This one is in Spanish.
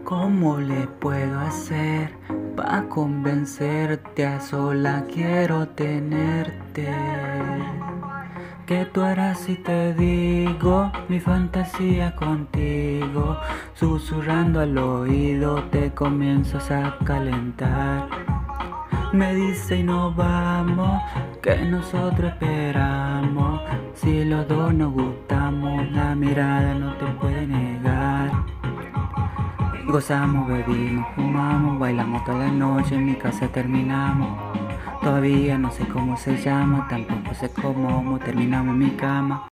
¿Cómo le puedo hacer pa' convencerte? A sola quiero tenerte. Que tú eras si te digo mi fantasía contigo. Susurrando al oído te comienzas a calentar. Me dice y nos vamos, que nosotros esperamos. Si los dos nos gustamos, la mirada no te puede negar. Gozamos, bebimos, fumamos, bailamos toda la noche, en mi casa terminamos. Todavía no sé cómo se llama, tampoco sé cómo terminamos en mi cama.